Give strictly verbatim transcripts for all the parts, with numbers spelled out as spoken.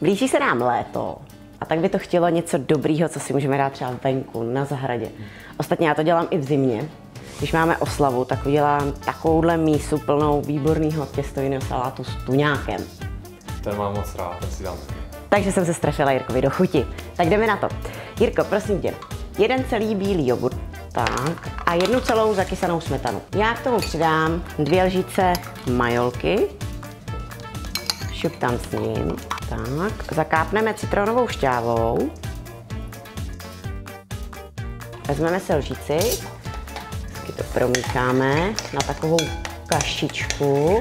Blíží se nám léto a tak by to chtělo něco dobrýho, co si můžeme dát třeba venku, na zahradě. Ostatně já to dělám i v zimě. Když máme oslavu, tak udělám takovouhle mísu plnou výborného těstového salátu s tuňákem. Ten mám moc rád, ten si dám. Takže jsem se strefila Jirkovi do chuti. Tak jdeme na to. Jirko, prosím tě, jeden celý bílý jogurt, tak, a jednu celou zakysanou smetanu. Já k tomu přidám dvě lžíce majolky. Šup tam s ním. Tak, zakápneme citronovou šťávou. Vezmeme si lžíci, vždycky to promícháme na takovou kašičku.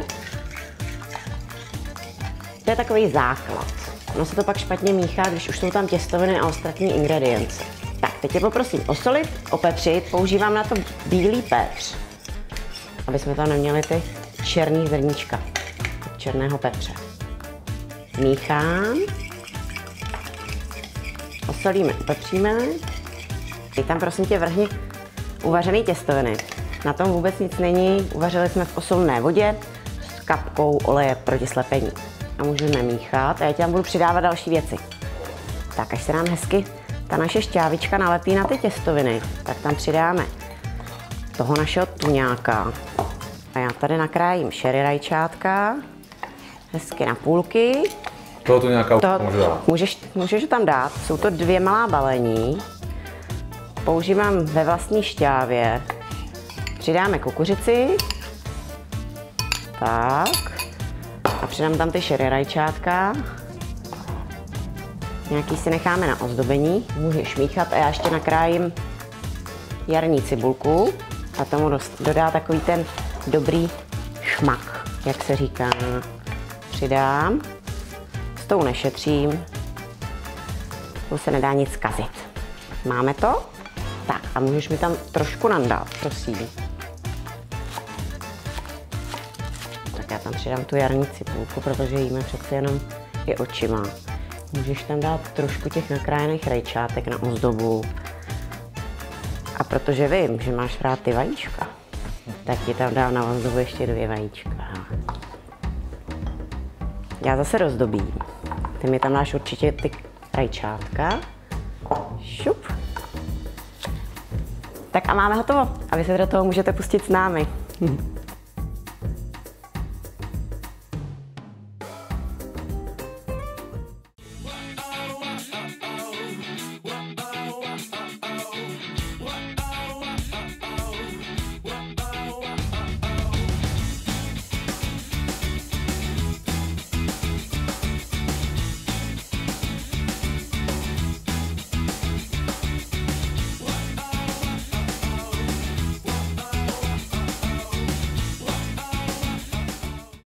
To je takový základ. Ono se to pak špatně míchá, když už jsou tam těstoviny a ostatní ingredience. Tak, teď tě poprosím osolit, opepřit, používám na to bílý pepř, aby jsme tam neměli ty černý zrníčka černého pepře. Míchám, osolíme, opepříme. Teď tam prosím tě vrhni uvařený těstoviny. Na tom vůbec nic není, uvařili jsme v osolné vodě s kapkou oleje proti slepení. A můžeme míchat a já ti tam budu přidávat další věci. Tak až se nám hezky ta naše šťávička nalepí na ty těstoviny, tak tam přidáme toho našeho tuňáka. A já tady nakrájím sherry rajčátka, hezky na půlky. Toho tuňáka můžu dát. Můžeš, můžeš ho tam dát, jsou to dvě malá balení. Používám ve vlastní šťávě. Přidáme kukuřici. Tak. A přidám tam ty sherry rajčátka. Nějaký si necháme na ozdobení. Můžeš míchat a já ještě nakrájím jarní cibulku a tomu dodá takový ten dobrý šmak, jak se říká. Přidám. S tou nešetřím. To se nedá nic kazit. Máme to? Tak a můžeš mi tam trošku nandat, prosím. Tak já tam přidám tu jarní cibulku, protože jíme přece jenom i očima. Můžeš tam dát trošku těch nakrájených rajčátek na ozdobu. A protože vím, že máš rád ty vajíčka, tak ti tam dám na ozdobu ještě dvě vajíčka. Já zase rozdobím. Ty mi tam dáš určitě ty rajčátka. Šup. Tak a máme hotovo. A vy se do toho můžete pustit s námi.